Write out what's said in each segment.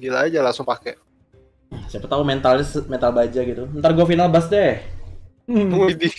Gila aja langsung pakai. Siapa tahu mental baja gitu. Ntar gue final bus deh. Widih.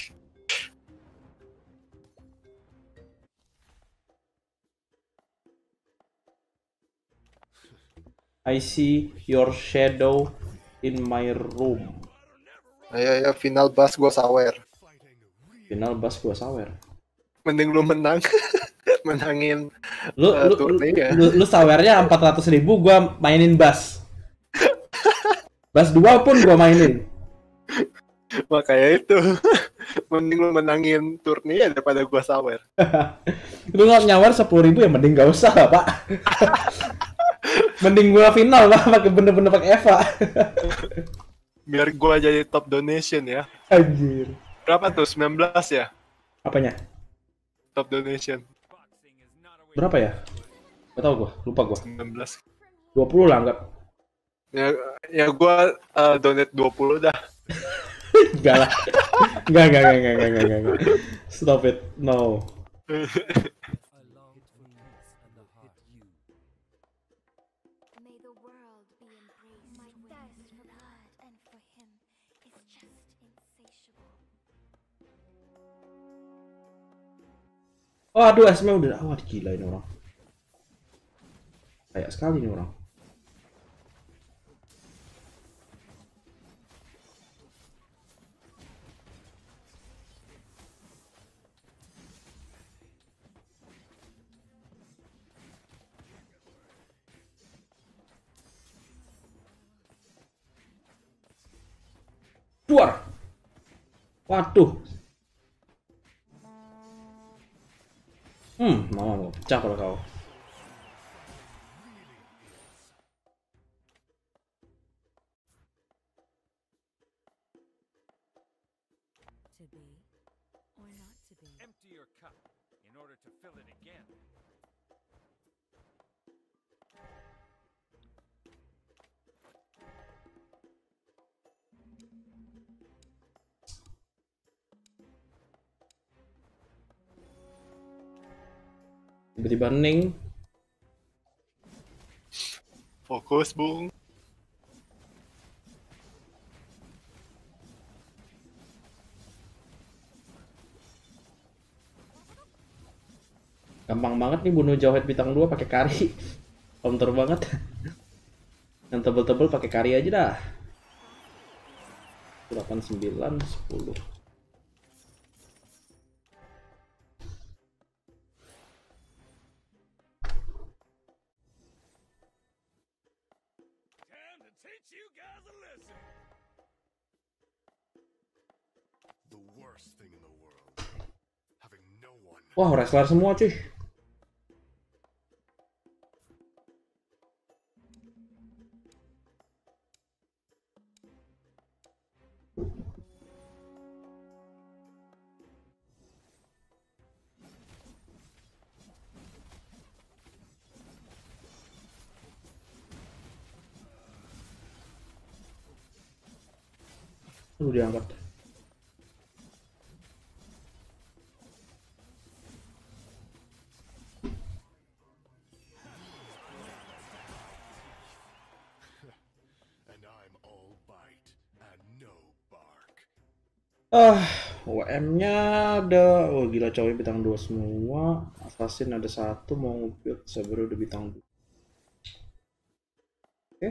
I see your shadow in my room. Ya final bus gua sawer. Final bus gue sawer. Mending lu menang. Menangin Lu lu lu, turnya. lu sawernya 400.000, gue mainin bus. Bus 2 pun gue mainin. Makanya itu. Mending lu menangin turnya daripada gua sawer. Lu nggak nyawar 10.000 ya mending gak usah lah, Pak. Mending gua final lah pakai bener-bener pakai Eva. Biar gua jadi top donation ya. Anjir. Berapa tuh? 19 ya? Apanya? Top donation. Berapa ya? Gak tau gua, lupa gua. 19. 20 lah anggap. Ya gua donate 20 dah. Enggak lah. Enggak. Stop it. No. May the world be embraced. My thirst for blood and for him is just insatiable. Oh aduh, Esme udah. Wah gila ini orang. Kayak sekali nih orang. Duar. Waduh. Mau pecah kalau kau. To be or not to be. Empty your cup in order to fill it again. Tiba-tiba Ning. Fokus, Bung. Gampang banget nih bunuh Jawhead bintang 2 pakai kari. Counter banget. Yang tebel-tebel pakai kari aja dah. 89 10. Time to teach you guys a lesson. The worst thing in the world. Having no one. Wah, wrestler semua cuy. Diangkat. And I'm all bite and no bark. WM-nya ada. Oh gila cowoknya bintang 2 semua. Assassin ada 1 mau nge-build Saber udah bintang 2. Oke.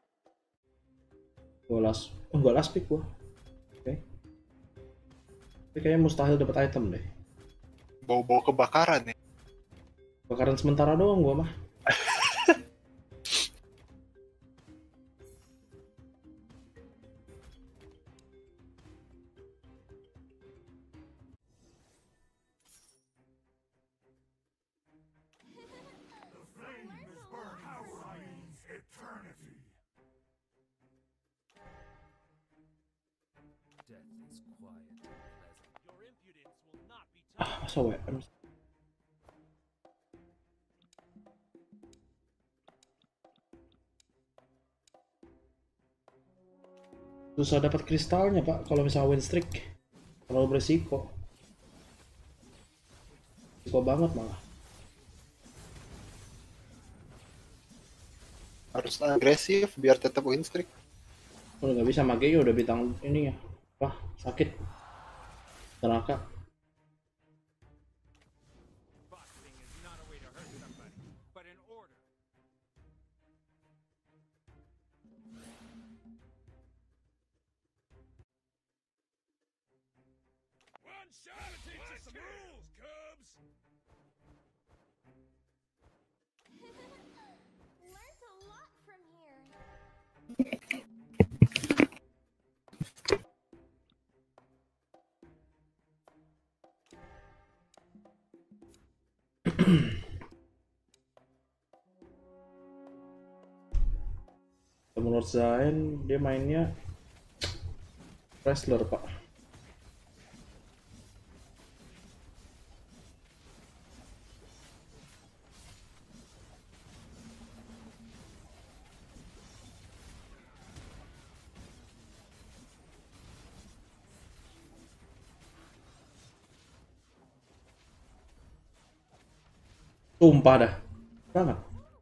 Gua last pick gua. Oke. Tapi kayaknya mustahil dapat item deh. Bau-bau kebakaran nih. Bakaran sementara doang gua mah. Death is quiet and pleasant. Your impudence will not be Masa WM? Susah dapat kristalnya pak kalau misalnya win streak. Terlalu beresiko. Beresiko banget malah. Harus agresif biar tetap win streak. Udah nggak bisa magenya udah bintang ini ya. Wah sakit. Neraka. Boxing is not a way to hurt somebody, but an order. One shot to teach you some rules, Cubs. Learned a lot from here. Menurut Zain dia mainnya wrestler pak. Tumpah dah banget.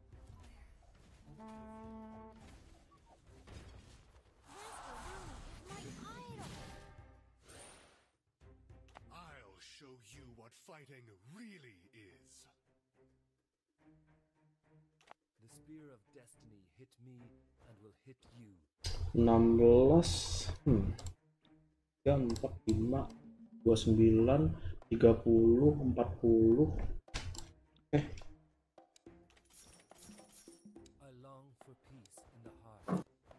I'll show you what fighting really is. The spear of destiny hit me and will hit you. 16 3, 4, 5 29 30 40. I long for peace in the heart.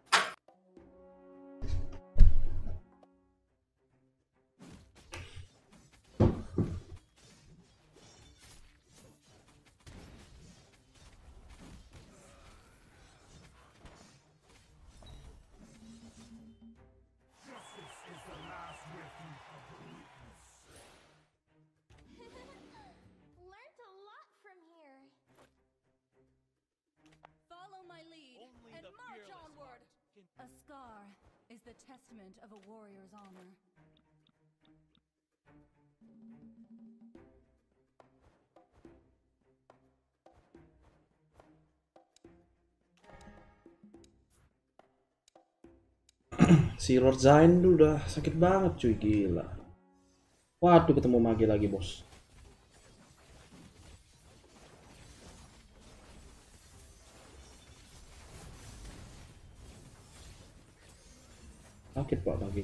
Learned a lot from here. Follow my lead Only and the march fearless onward. heart A scar is the testament of a warrior's honor. Si Lord Zain tuh udah sakit banget cuy, gila. Waduh ketemu mage lagi bos. Sakit pak mage.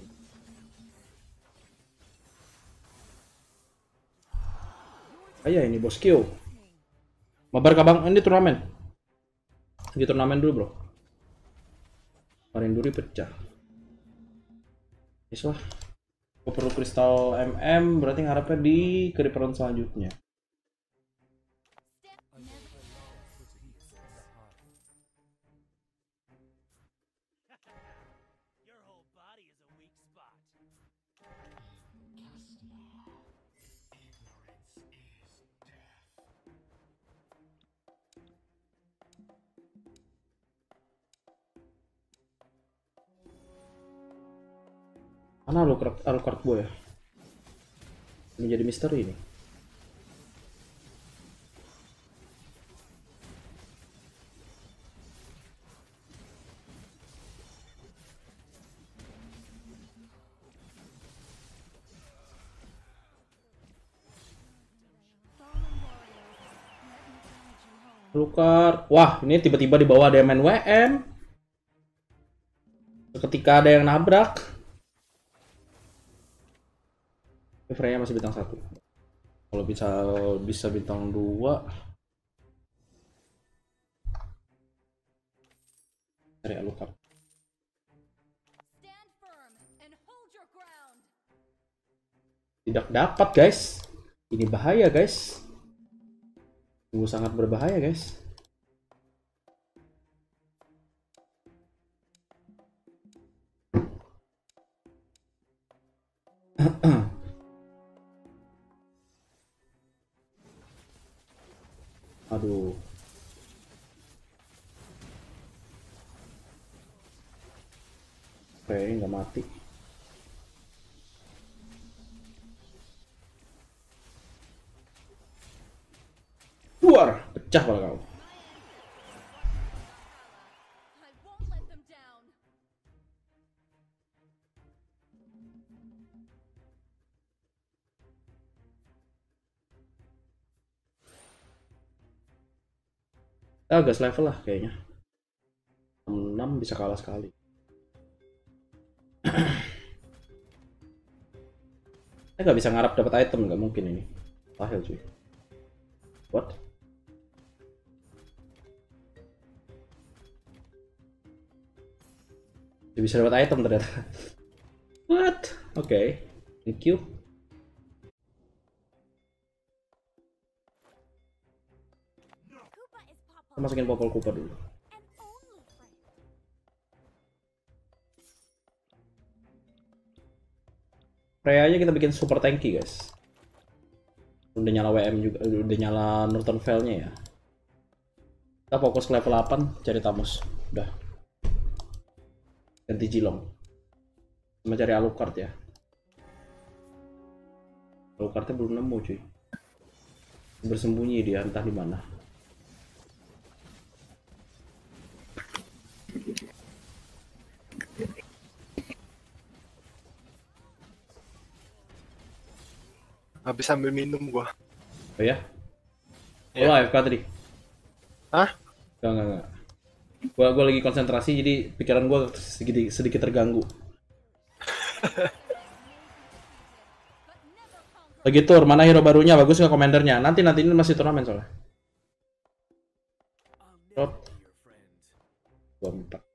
Ayah ini bos Kyo. Mabar kabang, ini turnamen. Di turnamen dulu bro. Kemarin duri pecah. Yes lah. Gue perlu kristal MM, berarti ngarepnya di Creeperon selanjutnya. I long for peace in the heart. Your whole body is a weak spot. Ignorance is death. Mana Alucard gue ya? Menjadi misteri ini. Fallen warriors, let me guide you home. Alucard. Wah, ini tiba-tiba di bawah ada yang main WM. Ketika ada yang nabrak. Freya masih bintang 1. Kalau bisa bintang 2. Cari Alucard. Stand firm and hold your ground. Tidak dapat guys. Ini bahaya guys. Sungguh sangat berbahaya guys. Aduh. Oke, nggak mati. Keluar, pecah pala kau. Kita gas level lah kayaknya. 6 bisa kalah sekali. Saya nggak bisa ngarap dapat item, nggak mungkin ini. Tahil cuy. What? Bisa dapat item ternyata. What? Oke. Thank you. Koopa is Papa Kita masukin Popol Koopa dulu. and only friend. Freya-nya kita bikin super tanky guys. Udah nyala WM juga, udah nyala Northern Vale-nya ya. Kita fokus ke level 8 cari Tamus. Udah. Ganti Jilong. Sama cari Alucard ya. Alucardnya belum nemu cuy. Bersembunyi dia entah di mana. Habis sambil minum gua. Oh ya? Iya. Oh AFK tadi? Hah? Enggak. Gua lagi konsentrasi jadi pikiran gua sedikit terganggu. Lagi tur, mana hero barunya? Bagus nggak komandernya? Nanti ini masih turnamen soalnya. Rot. 24.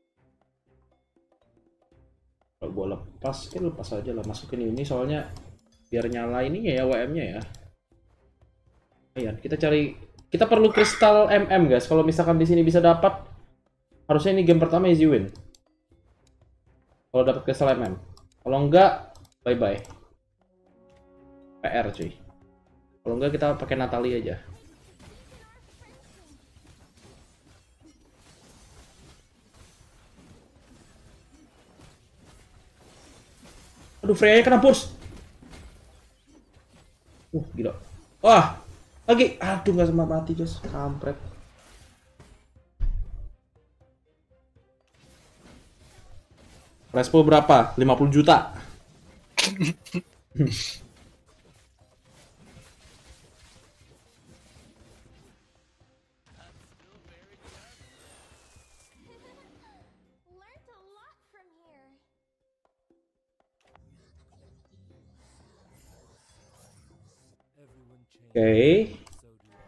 Kalau gua lepas aja lah, masukin ini soalnya biar nyala ininya ya WM-nya ya. Ayan, kita perlu kristal MM guys. Kalau misalkan di sini bisa dapat, harusnya ini game pertama easy win. Kalau dapat kristal MM. Kalau enggak, bye bye. PR cuy. Kalau enggak kita pakai Natalie aja. Aduh, Freya kena push. Gila. Wah, lagi. Aduh, nggak sempat mati, guys. Kampret. Respo berapa? 50 juta. Learned a lot from here. Everyone changes. Oke. So do I.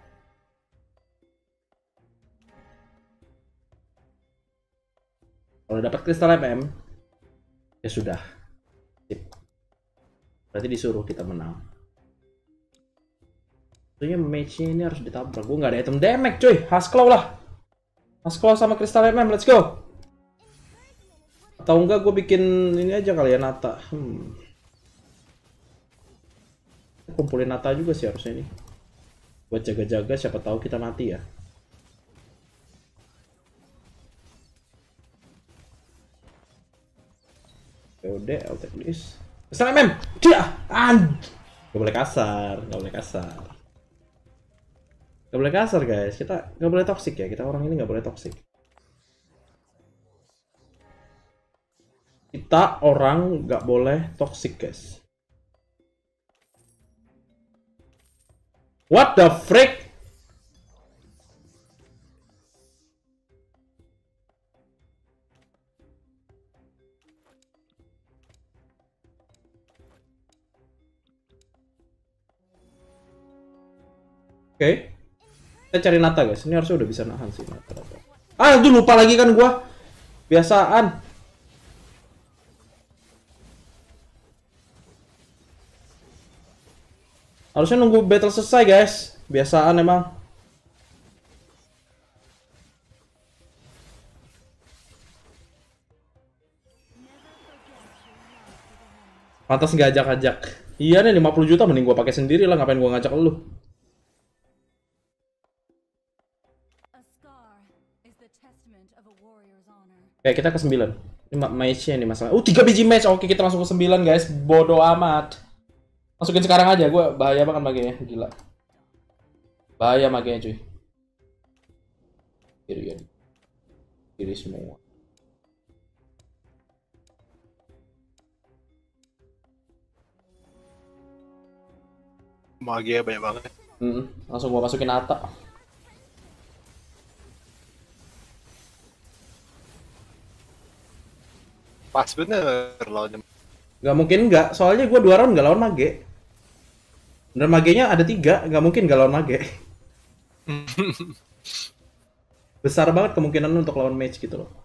Kalau dapat kristal MM, ya sudah. Sip. Berarti disuruh kita menang. Tentunya match-nya ini harus ditabrak. Gue nggak ada item damage, cuy. Hasclaw lah. Hasclaw sama kristal MM, let's go. Atau enggak gue bikin ini aja kali ya, Nata. Kumpulin Nata juga sih harusnya ini. Buat jaga-jaga, siapa tahu kita mati ya. Udah, I'll take this. Kristal MM! Dia! Gak boleh kasar, gak boleh kasar. Gak boleh kasar guys, kita gak boleh toxic ya. Kita orang ini gak boleh toxic. Kita orang gak boleh toxic guys. What the frick? Oke. Kita cari Nata guys. Ini harusnya udah bisa nahan sih Nata. Aduh lupa lagi kan gua. Biasaan. Harusnya nunggu battle selesai guys. Biasaan emang. Pantas nggak ajak-ajak. Iya nih 50 juta mending gua pakai sendiri lah, ngapain gua ngajak lu. A scar is the testament of a warrior's honor. Oke, kita ke 9. Ini match-nya nih masalah. 3 biji match. Oke, kita langsung ke 9 guys. Bodoh amat. Masukin sekarang aja, gue bahaya banget magenya, gila. Bahaya magenya cuy. Kiri semua. Magia banyak banget. Langsung gue masukin Nata. Pas bener lawan. Nggak mungkin nggak, soalnya gue 2 round nggak lawan mage. Dan magenya ada 3, nggak mungkin nggak lawan mage. Besar banget kemungkinan untuk lawan mage gitu loh.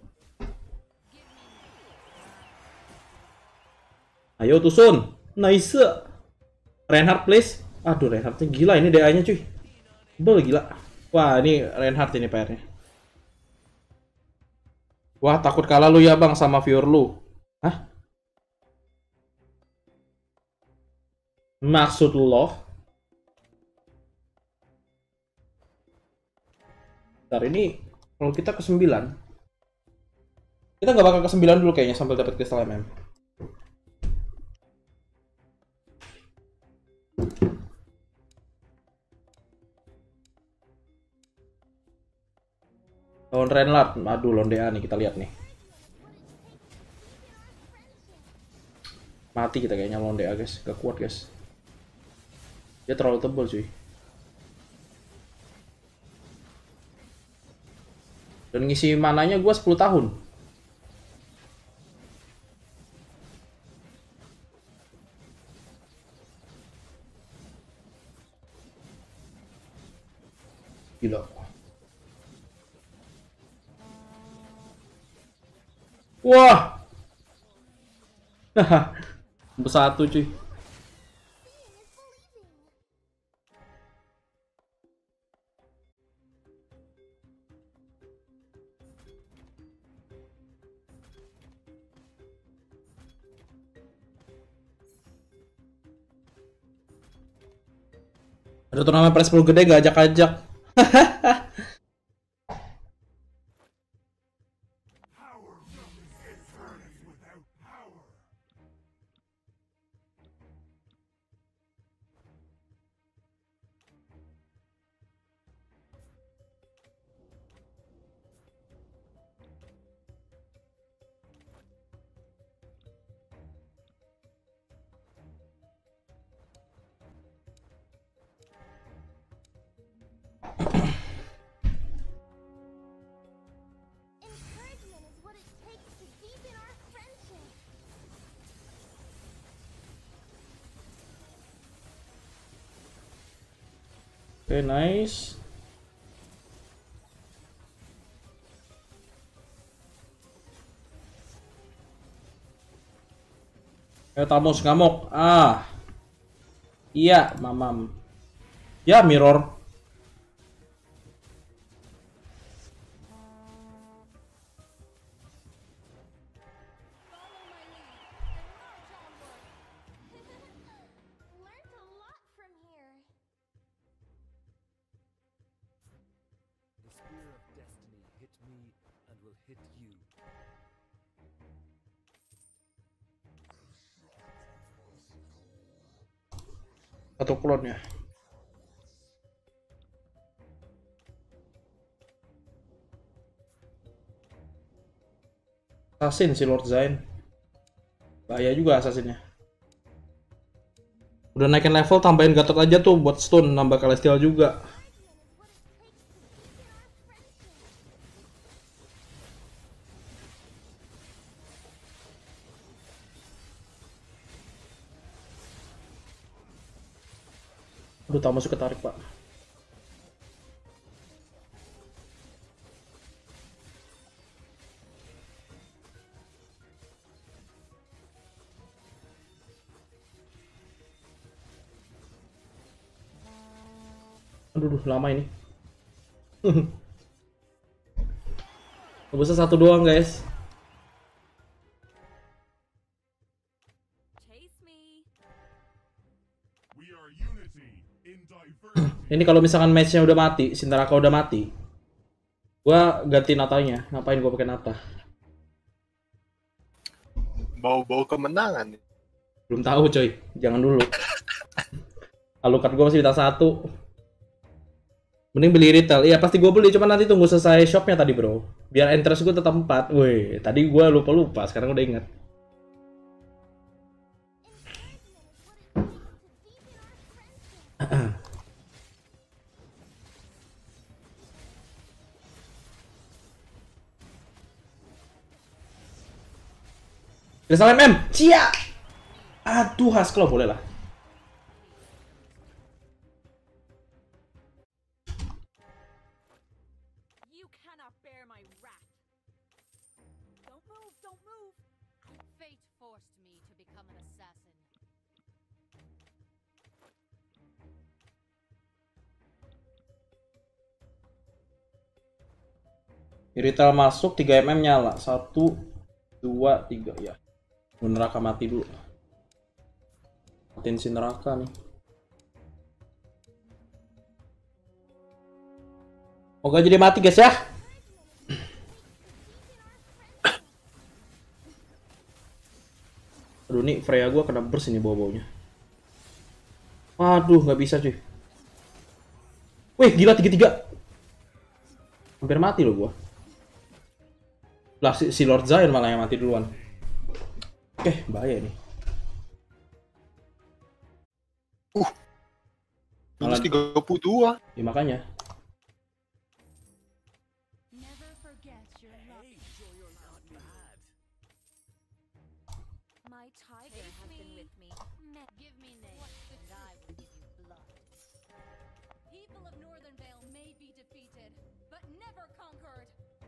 Ayo Tusun, nice. Reinhardt please. Aduh Reinhardtnya gila ini DA-nya cuy. Bel gila. Wah ini Reinhardt ini PR-nya. Wah takut kalah lu ya bang sama viewer lu. Hah? Maksud lo? Ntar ini kalau kita ke 9, kita nggak bakal ke 9 dulu kayaknya sampai dapat kristal MM. Lawan Reinhardt, aduh lawan DA nih kita lihat nih. Mati kita kayaknya lawan DA guys, gak kuat guys. Dia terlalu tebal cuy. Dan ngisi mananya gue 10 tahun. Gila. Wah. Haha. Bersatu cuy. Ada turnamen PS10 gede gak ajak-ajak. Encouragement is what it takes to deepen our friendship. Oke, nice. Ayo Tamus ngamuk. Ah. Iya, mamam. Ya, mirror. Learned a lot from here. The spear of destiny hit me and will hit you. Satu klon ya. Assassin si Lord Zain. Bahaya juga assassinnya. Udah naikin level tambahin Gatot aja tuh buat stun nambah celestial juga. Aduh, tak masuk ketarik, Pak. Aduh, lama ini. Gak bisa satu doang, guys. Chase me. We are unity in diversity. Ini kalau misalkan matchnya udah mati, Sintaraka udah mati, gua ganti natanya. Ngapain gua pakai nata? Bau-bau kemenangan nih. Belum tahu, coy. Jangan dulu. Alucard gua masih bintang 1. Mending beli retail. Iya, pasti gua beli, cuma nanti tunggu selesai shopnya tadi, bro. Biar interest gua tetap 4. Woi, tadi gua lupa-lupa, sekarang udah ingat. Kristal MM. Cia. Aduh, Haskell boleh lah. You cannot bear my wrath. Don't move, don't move. Fate forced me to become an assassin. Irrital masuk, 3 mm nyala. 1, 2, 3 ya. Neraka mati dulu. Matiin si neraka nih. Moga jadi mati guys ya. Aduh nih Freya gua kena burst ini bau-baunya. Waduh nggak bisa cuy. Wih gila 3-3. Hampir mati loh gua. Lah si Lord Zion malah yang mati duluan. Oke, bahaya nih. Minus 32. Ya makanya. Never forget your love. My tiger has been with me. Give me names, and I will give you blood. People of Northern Vale may be defeated, but never conquered.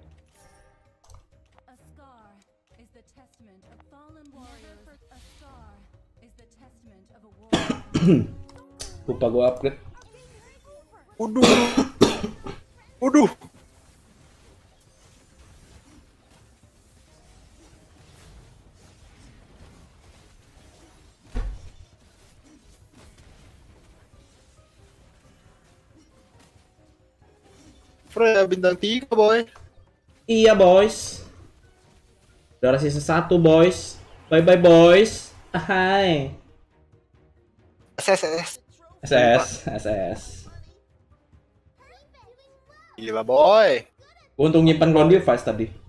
A scar is the testament of fallen warriors. A scar is the testament of a warrior. Lupa gua upgrade. Waduh. Waduh. Freya bintang 3 boy. Iya boys. Udah sisa 1 boys. Bye bye boys. Hai. SSS. SS. Gila boy. Untung nyimpan ground device tadi.